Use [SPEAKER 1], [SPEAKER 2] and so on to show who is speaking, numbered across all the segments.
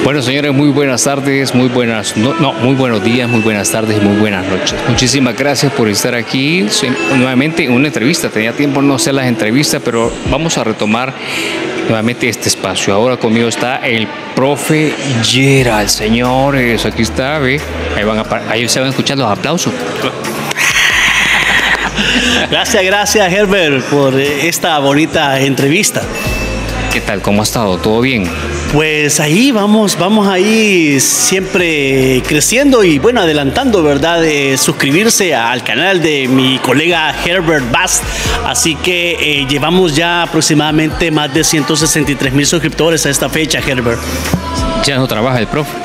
[SPEAKER 1] Bueno, señores, muy buenas tardes, muy buenos días, muy buenas tardes y muy buenas noches. Muchísimas gracias por estar aquí nuevamente en una entrevista. Tenía tiempo no hacer las entrevistas, pero vamos a retomar nuevamente este espacio. Ahora conmigo está el profe Gerald, señores. Aquí está, ve. Ahí se van a escuchar los aplausos.
[SPEAKER 2] Gracias Herbert por esta bonita entrevista.
[SPEAKER 1] ¿Qué tal? ¿Cómo ha estado? ¿Todo bien?
[SPEAKER 2] Pues ahí vamos ahí siempre creciendo y bueno, adelantando, ¿verdad? Suscribirse al canal de mi colega Herbert Bast. Así que llevamos ya aproximadamente más de 163,000 suscriptores a esta fecha, Herbert.
[SPEAKER 1] Ya no trabaja el profe.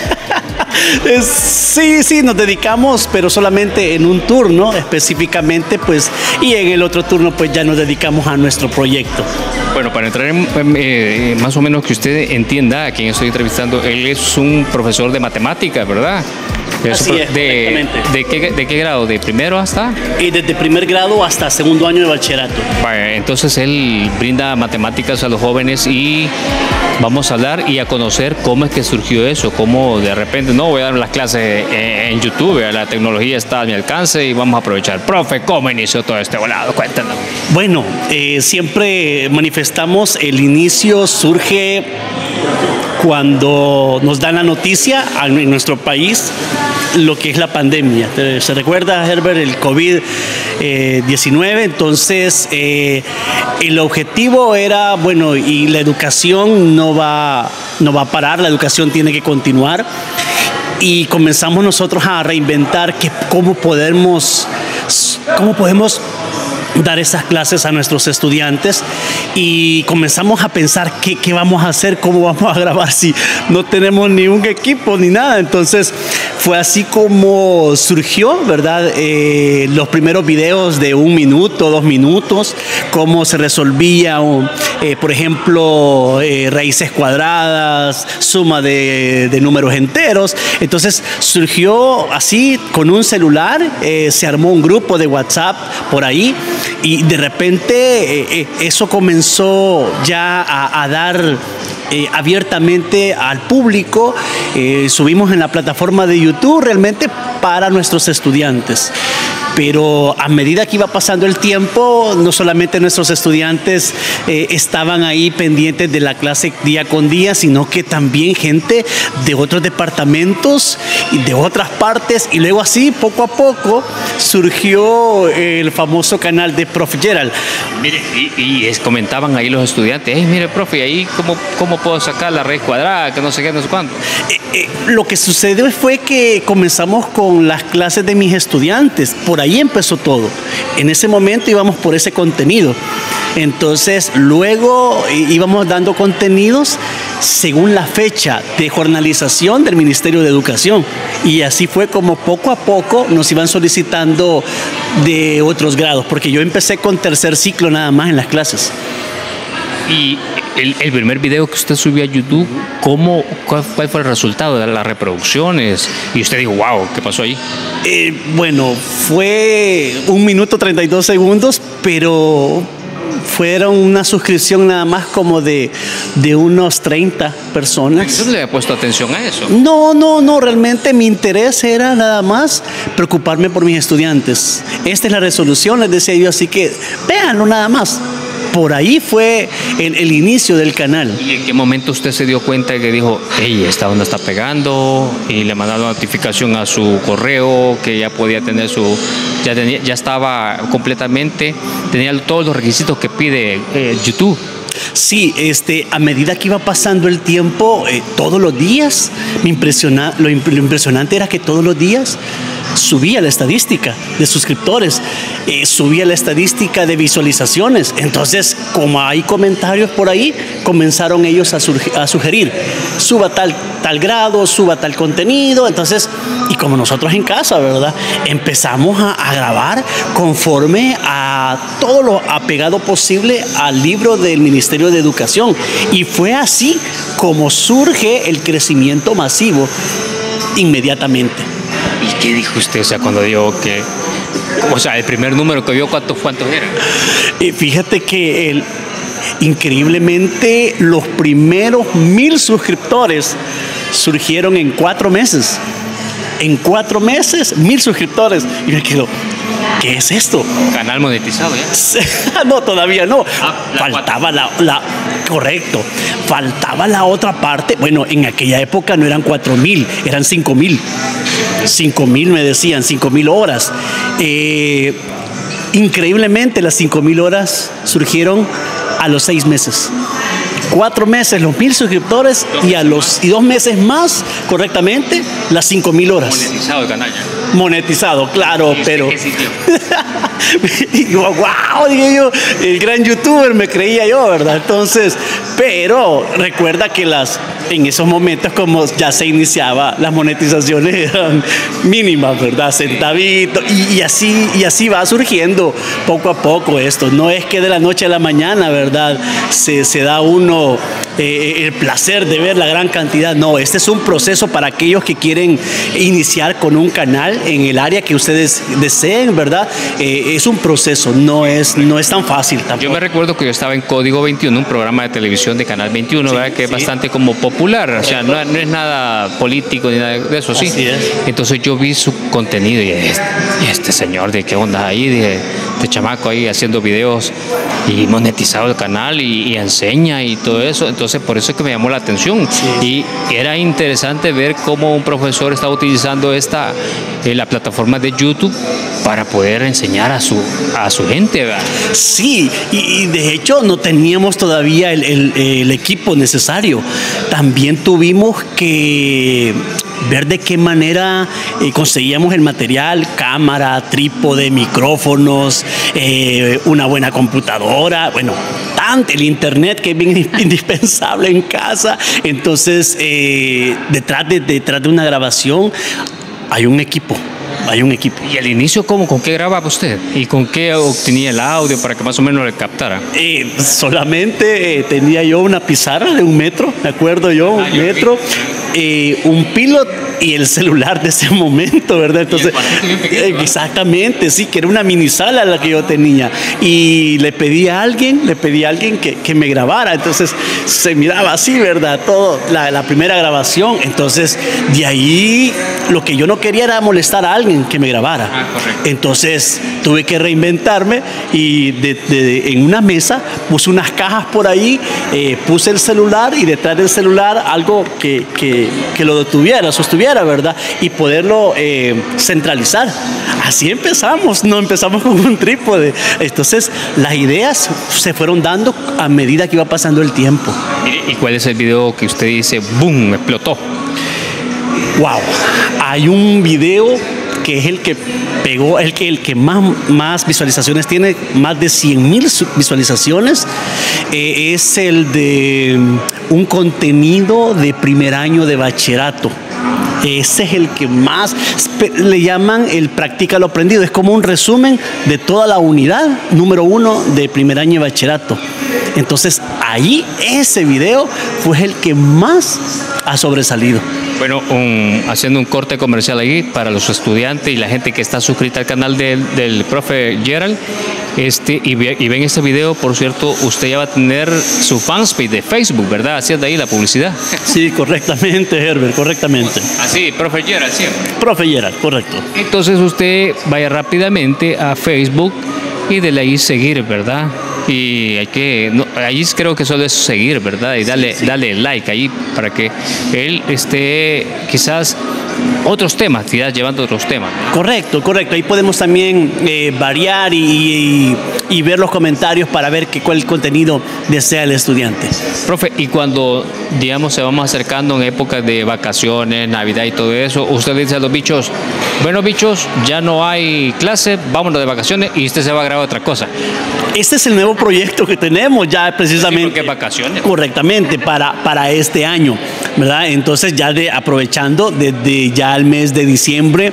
[SPEAKER 2] Sí, nos dedicamos, pero solamente en un turno específicamente, pues, y en el otro turno, pues, ya nos dedicamos a nuestro proyecto.
[SPEAKER 1] Bueno, para entrar más o menos que usted entienda a quien estoy entrevistando, él es un profesor de matemáticas, ¿verdad?
[SPEAKER 2] Así es,
[SPEAKER 1] ¿De qué grado? ¿De primero hasta?
[SPEAKER 2] Y desde primer grado hasta segundo año de bachillerato.
[SPEAKER 1] Vale, entonces él brinda matemáticas a los jóvenes y vamos a hablar y a conocer cómo es que surgió eso, cómo de repente, no voy a dar las clases en YouTube, la tecnología está a mi alcance y vamos a aprovechar. Profe, ¿cómo inició todo este volado? Cuéntanos.
[SPEAKER 2] Bueno, siempre manifestamos, el inicio surge cuando nos dan la noticia en nuestro país lo que es la pandemia. ¿Se recuerda, Herbert, el COVID-19? Entonces, el objetivo era, bueno, y la educación no va a parar, la educación tiene que continuar. Y comenzamos nosotros a reinventar cómo podemos dar esas clases a nuestros estudiantes, y comenzamos a pensar qué vamos a hacer, cómo vamos a grabar si no tenemos ni un equipo ni nada. Entonces fue así como surgió, ¿verdad? Los primeros videos de 1 minuto, 2 minutos, cómo se resolvía, por ejemplo, raíces cuadradas, suma de números enteros. Entonces surgió así con un celular, se armó un grupo de WhatsApp por ahí. Y de repente eso comenzó ya a dar abiertamente al público. Subimos en la plataforma de YouTube realmente para nuestros estudiantes. Pero a medida que iba pasando el tiempo, no solamente nuestros estudiantes estaban ahí pendientes de la clase día con día, sino que también gente de otros departamentos y de otras partes. Y luego así, poco a poco, surgió el famoso canal de Prof. Gerald.
[SPEAKER 1] Mire, y comentaban ahí los estudiantes, mire, profe, ¿ahí cómo puedo sacar la raíz cuadrada? Que no sé qué, no sé cuánto.
[SPEAKER 2] Lo que sucedió fue que comenzamos con las clases de mis estudiantes. Por ahí empezó todo. En ese momento íbamos por ese contenido. Entonces, luego íbamos dando contenidos según la fecha de jornalización del Ministerio de Educación. Y así fue como poco a poco nos iban solicitando de otros grados, porque yo empecé con tercer ciclo nada más en las clases.
[SPEAKER 1] Y el primer video que usted subió a YouTube, ¿cuál fue el resultado de las reproducciones? Y usted dijo, wow, ¿qué pasó ahí?
[SPEAKER 2] Bueno, fue 1 minuto 32 segundos, pero fueron una suscripción nada más como de unos 30 personas.
[SPEAKER 1] ¿Usted no le había puesto atención a eso?
[SPEAKER 2] No, realmente mi interés era nada más preocuparme por mis estudiantes. Esta es la resolución, les decía yo, así que véanlo nada más. Por ahí fue el inicio del canal.
[SPEAKER 1] ¿Y en qué momento usted se dio cuenta que dijo, hey, esta onda está pegando? Y le mandaron notificación a su correo que ya podía tener ya estaba completamente, tenía todos los requisitos que pide YouTube.
[SPEAKER 2] Sí, a medida que iba pasando el tiempo, todos los días, lo impresionante era que todos los días subía la estadística de suscriptores, subía la estadística de visualizaciones. Entonces, como hay comentarios por ahí, comenzaron ellos a sugerir, suba tal grado, suba tal contenido. Entonces, y como nosotros en casa, ¿verdad? Empezamos a grabar conforme a todo lo apegado posible al libro del Ministerio de Educación. Y fue así como surge el crecimiento masivo inmediatamente.
[SPEAKER 1] ¿Y qué dijo usted? O sea, cuando dijo que, o sea, el primer número que vio, ¿cuántos eran?
[SPEAKER 2] Fíjate que increíblemente los primeros 1000 suscriptores surgieron en 4 meses. En 4 meses, 1000 suscriptores. Y me quedo, ¿qué es esto?
[SPEAKER 1] Canal monetizado ya.
[SPEAKER 2] No, todavía no.
[SPEAKER 1] Faltaba
[SPEAKER 2] correcto. Faltaba la otra parte. Bueno, en aquella época no eran 4000, eran 5000. 5000 me decían, 5000 horas. Increíblemente, las 5000 horas surgieron a los 6 meses. 4 meses los 1000 suscriptores y 2 meses más, correctamente, las 5000 horas.
[SPEAKER 1] Monetizado el canal ya.
[SPEAKER 2] Monetizado, claro, pero...
[SPEAKER 1] ¿Qué sitio?
[SPEAKER 2] Y yo, wow, dije yo, el gran youtuber me creía yo, ¿verdad? Entonces, pero recuerda que en esos momentos, como ya se iniciaba, las monetizaciones eran mínimas, ¿verdad? Centavitos, y así va surgiendo poco a poco esto. No es que de la noche a la mañana, ¿verdad? Se da uno el placer de ver la gran cantidad. No, este es un proceso para aquellos que quieren iniciar con un canal en el área que ustedes deseen, ¿verdad? Es un proceso, no es tan fácil tampoco.
[SPEAKER 1] Yo me recuerdo que yo estaba en Código 21, un programa de televisión de Canal 21, sí, ¿verdad? Que es bastante como popular, o sea, no es nada político ni nada de eso, sí.
[SPEAKER 2] Así es.
[SPEAKER 1] Entonces yo vi su contenido y este señor, ¿de qué onda ahí? De chamaco ahí haciendo videos y monetizado el canal y enseña y todo eso. Entonces por eso es que me llamó la atención. Sí. Y era interesante ver cómo un profesor está utilizando la plataforma de YouTube para poder enseñar a su gente, ¿verdad?
[SPEAKER 2] Sí, y de hecho no teníamos todavía el equipo necesario. También tuvimos que ver de qué manera conseguíamos el material, cámara, trípode, micrófonos, una buena computadora, bueno, el internet que es bien indispensable en casa. Entonces, detrás de una grabación hay un equipo.
[SPEAKER 1] ¿Y al inicio cómo? ¿Con qué grababa usted? ¿Y con qué obtenía el audio para que más o menos le captara?
[SPEAKER 2] Solamente tenía yo una pizarra de 1 metro, me acuerdo yo, 1 metro, un pilot y el celular de ese momento, ¿verdad? Entonces, exactamente, sí, que era una mini sala la que yo tenía. Y le pedí a alguien que me grabara. Entonces, se miraba así, ¿verdad? Todo, la primera grabación. Entonces, de ahí, lo que yo no quería era molestar a alguien que me grabara. Entonces, tuve que reinventarme y en una mesa puse unas cajas por ahí, puse el celular y detrás del celular algo que lo sostuviera, ¿verdad? Y poderlo centralizar. Así empezamos, no empezamos con un trípode. Entonces, las ideas se fueron dando a medida que iba pasando el tiempo.
[SPEAKER 1] ¿Y cuál es el video que usted dice, boom, explotó?
[SPEAKER 2] Wow, hay un video que es el que pegó, el que más visualizaciones tiene, más de 100,000 visualizaciones. Es el de un contenido de primer año de bachillerato. Ese es el que más le llaman el practica lo aprendido. Es como un resumen de toda la unidad número 1 de primer año de bachillerato. Entonces ahí ese video fue el que más ha sobresalido.
[SPEAKER 1] Bueno, haciendo un corte comercial ahí para los estudiantes y la gente que está suscrita al canal del profe Gerald, y ven este video, por cierto, usted ya va a tener su fanpage de Facebook, ¿verdad? Haciendo ahí la publicidad.
[SPEAKER 2] Sí, correctamente, Herbert, correctamente.
[SPEAKER 1] Así, profe Gerald, siempre.
[SPEAKER 2] Profe Gerald, correcto.
[SPEAKER 1] Entonces usted vaya rápidamente a Facebook y de ahí seguir, ¿verdad? Y ahí creo que solo es seguir, ¿verdad? Y dale like ahí para que él esté quizás otros temas, llevando otros temas.
[SPEAKER 2] Correcto. Ahí podemos también variar y ver los comentarios para ver cuál contenido desea el estudiante.
[SPEAKER 1] Profe, y cuando, digamos, se vamos acercando en épocas de vacaciones, Navidad y todo eso, usted dice a los bichos, bueno, bichos, ya no hay clase, vámonos de vacaciones y usted se va a grabar otra cosa.
[SPEAKER 2] Este es el nuevo proyecto que tenemos ya precisamente.
[SPEAKER 1] Sí, porque vacaciones.
[SPEAKER 2] Correctamente, para este año, ¿verdad? Entonces ya aprovechando desde ya el mes de diciembre,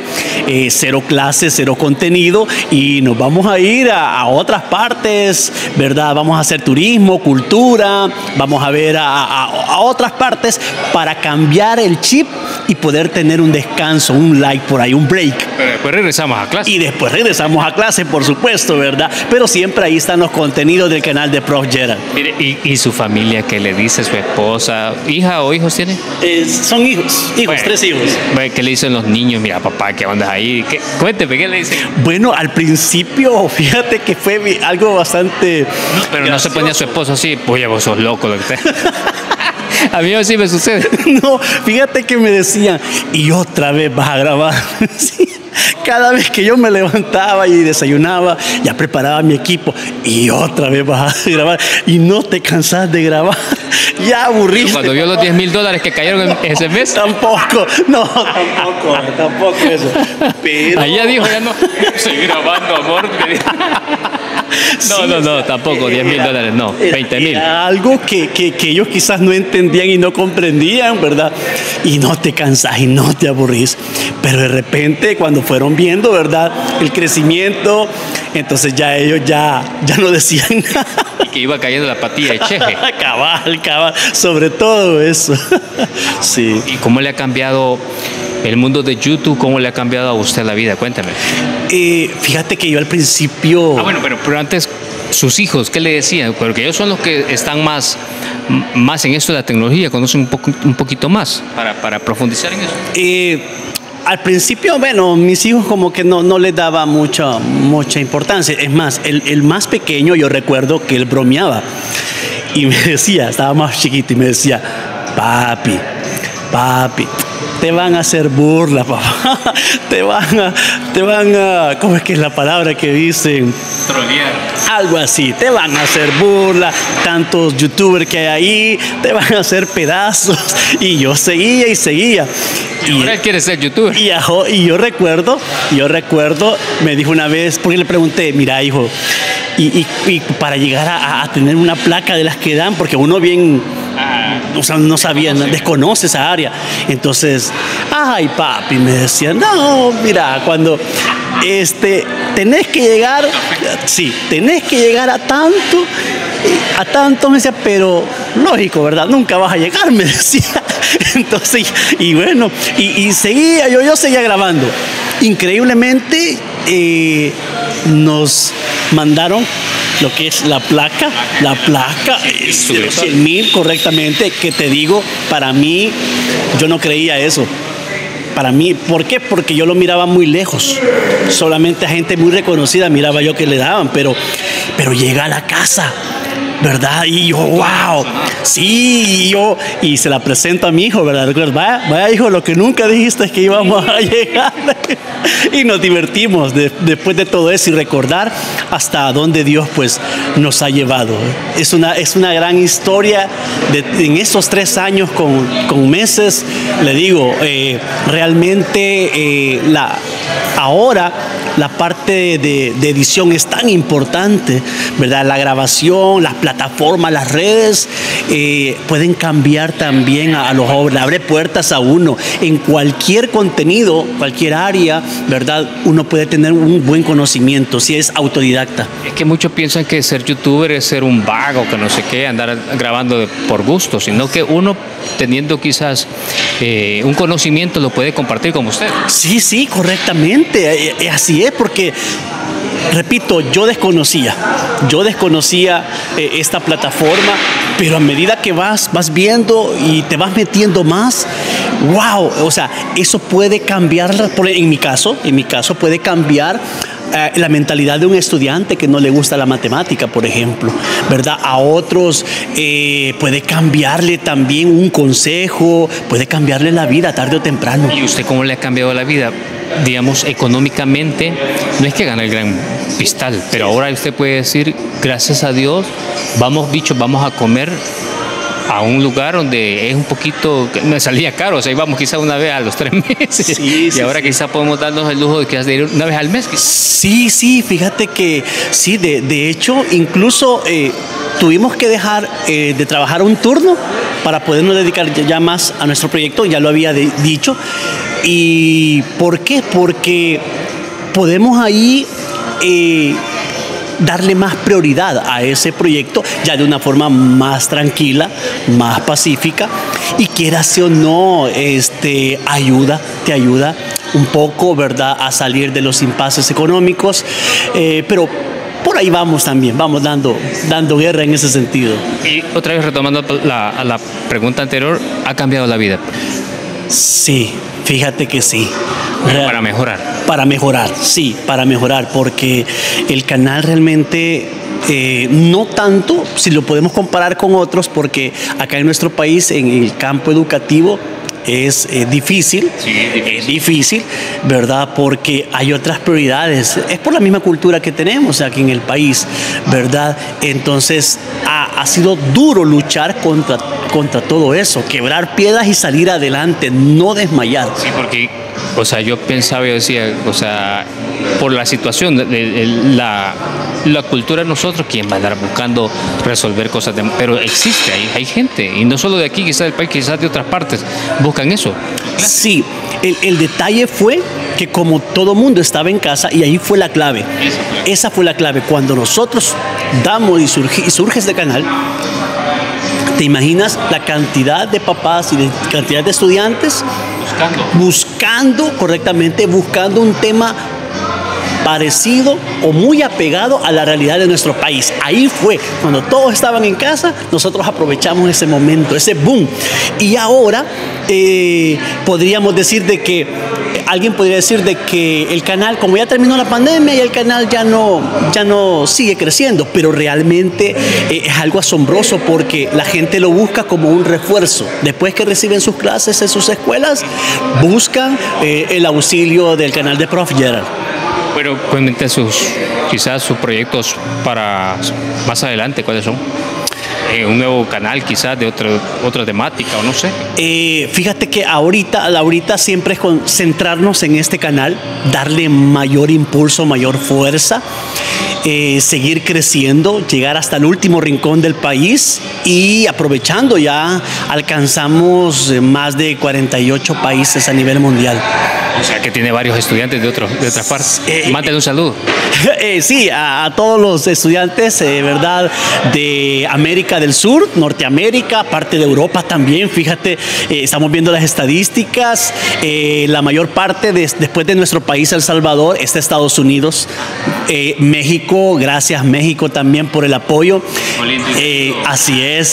[SPEAKER 2] 0 clases, 0 contenido y nos vamos a ir a otras partes, ¿verdad? Vamos a hacer turismo, cultura, vamos a ver a otras partes para cambiar el chip y poder tener un descanso, un like por ahí, un break.
[SPEAKER 1] después regresamos a clase.
[SPEAKER 2] Y después regresamos a clase, por supuesto, ¿verdad? Pero siempre ahí están los contenidos del canal de Prof. Gerald.
[SPEAKER 1] Mire, ¿y su familia qué le dice? ¿Su esposa? ¿Hija o hijos tiene?
[SPEAKER 2] Son hijos,
[SPEAKER 1] Bueno,
[SPEAKER 2] 3 hijos.
[SPEAKER 1] ¿Qué le dicen los niños? Mira, papá, ¿qué onda ahí? Cuénteme, ¿qué le dicen?
[SPEAKER 2] Bueno, al principio, fíjate que fue algo bastante...
[SPEAKER 1] Pero no se ponía su esposo así, pues vos sos loco. Lo que A mí sí me sucede.
[SPEAKER 2] No, fíjate que me decían, y otra vez vas a grabar. Sí. Cada vez que yo me levantaba y desayunaba, ya preparaba mi equipo, y otra vez vas a grabar, y no te cansas de grabar, ya aburriste.
[SPEAKER 1] Cuando vio los $10,000 que cayeron en ese mes.
[SPEAKER 2] Tampoco eso. Pero...
[SPEAKER 1] Allá dijo, ya no, estoy grabando, amor. No, tampoco, $10,000, no, 20,000.
[SPEAKER 2] Algo que ellos quizás no entendían y no comprendían, ¿verdad? Y no te cansas y no te aburrís. Pero de repente, cuando fueron viendo, ¿verdad? El crecimiento, entonces ya ellos ya no decían nada.
[SPEAKER 1] Y que iba cayendo la patilla de Cheje.
[SPEAKER 2] Cabal, sobre todo eso. Sí.
[SPEAKER 1] ¿Y cómo le ha cambiado el mundo de YouTube? ¿Cómo le ha cambiado a usted la vida? Cuéntame.
[SPEAKER 2] Fíjate que yo al principio...
[SPEAKER 1] Bueno, pero antes, sus hijos, ¿qué le decían? Porque ellos son los que están más en esto de la tecnología, conocen un poquito más para profundizar en eso.
[SPEAKER 2] Al principio, bueno, mis hijos como que no les daba mucha importancia. Es más, el más pequeño, yo recuerdo que él bromeaba y me decía, estaba más chiquito y me decía, papi, te van a hacer burla, papá. Te van a, ¿cómo es que es la palabra que dicen?
[SPEAKER 1] Trolear.
[SPEAKER 2] Algo así, te van a hacer burla, tantos youtubers que hay ahí, te van a hacer pedazos. Y yo seguía.
[SPEAKER 1] Y ahora él quiere ser youtuber.
[SPEAKER 2] Y yo recuerdo, me dijo una vez, porque le pregunté, mira, hijo, y para llegar a tener una placa de las que dan, porque uno bien... O sea, no sabía, desconoce esa área. Entonces, ay, papi, me decía, no, mira, cuando tenés que llegar a tanto, me decía, pero lógico, ¿verdad? Nunca vas a llegar, me decía. Entonces, y bueno, y seguía, yo seguía grabando. Increíblemente, nos mandaron lo que es la placa, de los 100,000 correctamente, que te digo, para mí, yo no creía eso. Para mí, ¿por qué? Porque yo lo miraba muy lejos. Solamente a gente muy reconocida miraba yo que le daban, pero llega a la casa, ¿verdad? Y yo, wow, sí, y se la presento a mi hijo, ¿verdad? Vaya hijo, lo que nunca dijiste es que íbamos a llegar. Y nos divertimos después de todo eso y recordar hasta dónde Dios pues nos ha llevado. Es una gran historia en estos 3 años con meses. Le digo, realmente ahora la parte de edición es tan importante, ¿verdad? La grabación, las plataformas, las redes pueden cambiar también a los jóvenes, abre puertas a uno en cualquier contenido, cualquier área, ¿verdad? Uno puede tener un buen conocimiento si es autodidacta.
[SPEAKER 1] Es que muchos piensan que ser youtuber es ser un vago, que no sé qué, andar grabando por gusto, sino que uno teniendo quizás un conocimiento lo puede compartir con usted.
[SPEAKER 2] Sí, correctamente, así es, porque repito, yo desconocía esta plataforma, pero a medida que vas viendo y te vas metiendo más, wow, o sea, eso puede cambiar, en mi caso puede cambiar la mentalidad de un estudiante que no le gusta la matemática, por ejemplo, ¿verdad? A otros puede cambiarle también un consejo, puede cambiarle la vida tarde o temprano.
[SPEAKER 1] ¿Y usted cómo le ha cambiado la vida? Digamos, económicamente, no es que gane el gran pistal, pero ahora usted puede decir, gracias a Dios, vamos a comer a un lugar donde es un poquito, me salía caro, o sea, íbamos quizá una vez a los 3 meses, y ahora quizá podemos darnos el lujo de ir una vez al mes.
[SPEAKER 2] Sí, fíjate que sí, de hecho, incluso tuvimos que dejar de trabajar un turno para podernos dedicar ya más a nuestro proyecto, ya lo había dicho. ¿Y por qué? Porque podemos ahí darle más prioridad a ese proyecto ya de una forma más tranquila, más pacífica, y quieras o no, te ayuda un poco, ¿verdad?, a salir de los impases económicos, pero por ahí vamos también, vamos dando guerra en ese sentido.
[SPEAKER 1] Y otra vez retomando a la pregunta anterior, ¿ha cambiado la vida?
[SPEAKER 2] Sí, fíjate que sí.
[SPEAKER 1] Para mejorar.
[SPEAKER 2] Para mejorar, sí, para mejorar, porque el canal realmente, no tanto, si lo podemos comparar con otros, porque acá en nuestro país, en el campo educativo, es difícil,
[SPEAKER 1] sí,
[SPEAKER 2] es difícil, ¿verdad? Porque hay otras prioridades. Es por la misma cultura que tenemos aquí en el país, ¿verdad? Entonces ha sido duro luchar contra todo eso, quebrar piedras y salir adelante, no desmayar.
[SPEAKER 1] Sí, porque, o sea, yo pensaba, yo decía, o sea, por la situación, la cultura de nosotros, ¿quién va a andar buscando resolver cosas? Pero existe, hay gente, y no solo de aquí, quizás del país, quizás de otras partes, buscan eso.
[SPEAKER 2] Sí, el detalle fue que como todo mundo estaba en casa, y ahí fue la clave. Esa fue la clave. Cuando nosotros damos y surge este canal, ¿te imaginas la cantidad de papás y de cantidad de estudiantes buscando correctamente, buscando un tema parecido o muy apegado a la realidad de nuestro país? Ahí fue, cuando todos estaban en casa, nosotros aprovechamos ese momento, ese boom. Y ahora podríamos decir de que, alguien podría decir de que el canal, como ya terminó la pandemia, y el canal ya no sigue creciendo, pero realmente es algo asombroso porque la gente lo busca como un refuerzo. Después que reciben sus clases en sus escuelas, buscan el auxilio del canal de Prof. Gerald.
[SPEAKER 1] Pero cuéntate quizás sus proyectos para más adelante, ¿cuáles son? Un nuevo canal quizás de otra temática o no sé.
[SPEAKER 2] Fíjate que ahorita siempre es centrarnos en este canal, darle mayor impulso, mayor fuerza, seguir creciendo, llegar hasta el último rincón del país, y aprovechando ya alcanzamos más de 48 países a nivel mundial.
[SPEAKER 1] O sea que tiene varios estudiantes de otras partes. Mándale un saludo.
[SPEAKER 2] Sí, a todos los estudiantes, ¿verdad?, de América del Sur, Norteamérica, parte de Europa también. Fíjate, estamos viendo las estadísticas. La mayor parte, después de nuestro país, El Salvador, está Estados Unidos. México, gracias México también por el apoyo. Así es.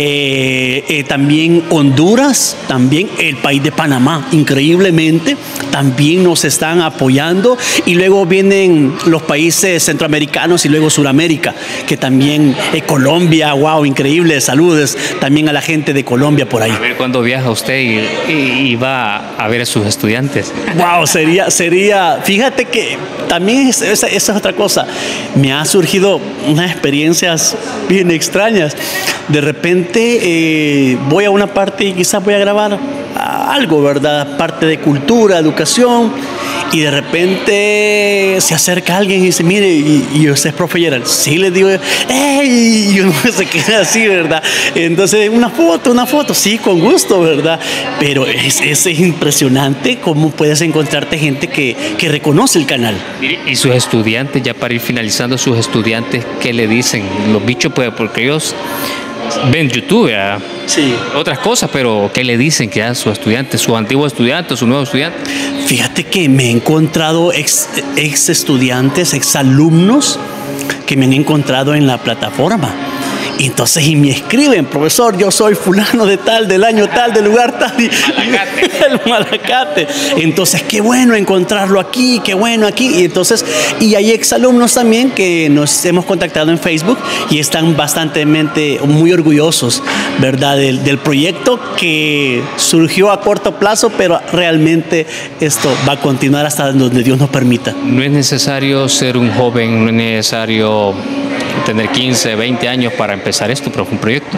[SPEAKER 2] También Honduras, también el país de Panamá, increíblemente, también nos están apoyando. Y luego vienen los países centroamericanos y luego Suramérica, que también, Colombia, wow, increíble. Saludos también a la gente de Colombia por ahí.
[SPEAKER 1] A ver cuándo viaja usted y va a ver a sus estudiantes.
[SPEAKER 2] Wow, sería, fíjate que también esa es otra cosa. Me ha surgido unas experiencias bien extrañas. De repente voy a una parte y quizás voy a grabar algo, ¿verdad? Parte de cultura, educación, y de repente se acerca alguien y dice, mire, y usted es profe Gerald. Sí, le digo, ¡ey! Y uno se queda así, ¿verdad? Entonces, una foto, sí, con gusto, ¿verdad? Pero es impresionante cómo puedes encontrarte gente que reconoce el canal.
[SPEAKER 1] Y sus estudiantes, ya para ir finalizando, sus estudiantes, ¿qué le dicen? Los bichos, pues, porque ellos ven YouTube, ¿verdad?
[SPEAKER 2] Sí.
[SPEAKER 1] Otras cosas, pero ¿qué le dicen que a sus estudiantes, sus antiguos estudiantes, sus nuevos estudiantes?
[SPEAKER 2] Fíjate que me he encontrado ex estudiantes, ex alumnos que me han encontrado en la plataforma. Entonces, y me escriben, profesor, yo soy fulano de tal, del año tal, del lugar tal, el Malacate. Entonces, qué bueno encontrarlo aquí, qué bueno aquí. Y entonces, y hay exalumnos también que nos hemos contactado en Facebook y están bastante muy orgullosos, ¿verdad?, del proyecto que surgió a corto plazo, pero realmente esto va a continuar hasta donde Dios nos permita.
[SPEAKER 1] No es necesario ser un joven, no es necesario tener 15, 20 años para empezar esto, pero fue un proyecto.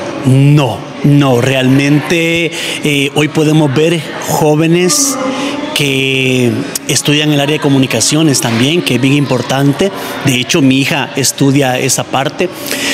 [SPEAKER 1] No, realmente hoy podemos ver jóvenes que estudian el área de comunicaciones también, que es bien importante. De hecho, mi hija estudia esa parte.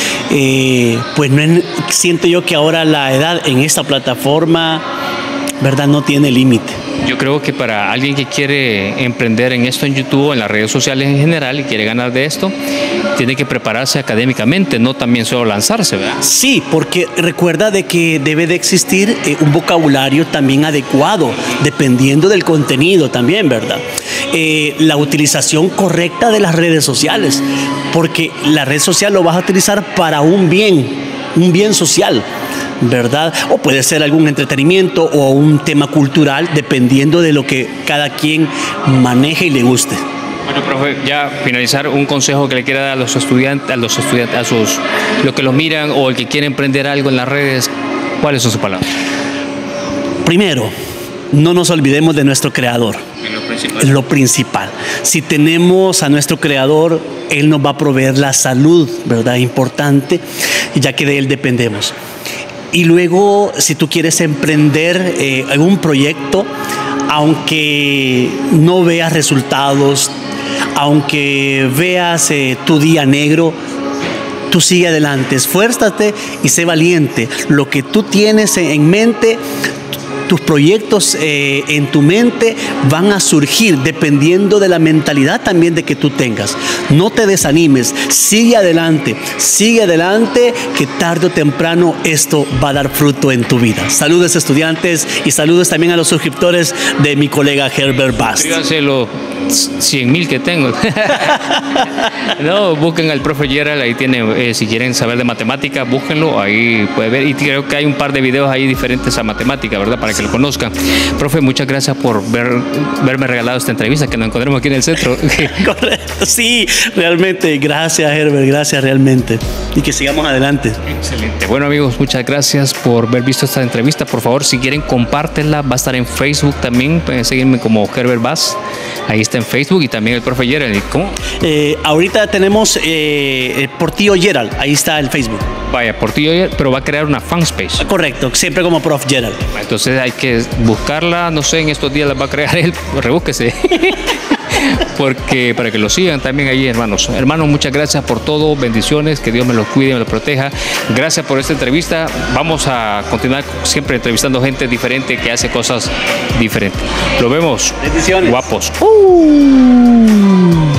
[SPEAKER 1] Pues siento yo que ahora la edad en esta plataforma, ¿verdad?, no tiene límite. Yo creo que para alguien que quiere emprender en esto en YouTube, en las redes sociales en general y quiere ganar de esto, tiene que prepararse académicamente, no también solo lanzarse, ¿verdad?
[SPEAKER 2] Sí, porque recuerda de que debe de existir un vocabulario también adecuado, dependiendo del contenido también, ¿verdad? La utilización correcta de las redes sociales, porque la red social lo vas a utilizar para un bien social, ¿verdad? O puede ser algún entretenimiento o un tema cultural, dependiendo de lo que cada quien maneje y le guste.
[SPEAKER 1] Bueno, profe, ya finalizar, un consejo que le quiera dar a los estudiantes, a los que los miran o el que quiere emprender algo en las redes, ¿cuáles son sus palabras?
[SPEAKER 2] Primero, no nos olvidemos de nuestro creador. Es lo principal. Si tenemos a nuestro creador, él nos va a proveer la salud, ¿verdad? Importante, ya que de él dependemos. Y luego, si tú quieres emprender algún proyecto, aunque no veas resultados, aunque veas tu día negro, tú sigue adelante, esfuérzate y sé valiente. Lo que tú tienes en mente, tus proyectos en tu mente van a surgir dependiendo de la mentalidad también de que tú tengas. No te desanimes, sigue adelante, que tarde o temprano esto va a dar fruto en tu vida. Saludos estudiantes y saludos también a los suscriptores de mi colega Herbert Bast.
[SPEAKER 1] Suscríbanse los 100,000 que tengo. No, busquen al profe Gerald, ahí tiene, si quieren saber de matemática, búsquenlo, ahí puede ver, y creo que hay un par de videos ahí diferentes a matemática, ¿verdad? Para que lo conozcan. Profe, muchas gracias por verme regalado esta entrevista, que nos encontremos aquí en el centro.
[SPEAKER 2] Correcto, sí, realmente, gracias Herbert, gracias realmente, y que sigamos adelante.
[SPEAKER 1] Excelente. Bueno amigos, muchas gracias por haber visto esta entrevista. Por favor, si quieren, compártenla, va a estar en Facebook también, pueden seguirme como Herbert Bast, ahí está en Facebook, y también el profe Gerald. ¿Cómo?
[SPEAKER 2] Ahorita tenemos Portillo Gerald, ahí está el Facebook.
[SPEAKER 1] Vaya, Portillo Gerald, pero va a crear una fanpage.
[SPEAKER 2] Correcto, siempre como Prof. Gerald.
[SPEAKER 1] Entonces hay que buscarla, no sé, en estos días la va a crear él, rebúsquese. Porque para que lo sigan también ahí, hermanos. Hermanos, muchas gracias por todo, bendiciones, que Dios me los cuide y me los proteja. Gracias por esta entrevista. Vamos a continuar siempre entrevistando gente diferente que hace cosas diferentes. Lo vemos.
[SPEAKER 2] Bendiciones.
[SPEAKER 1] Guapos.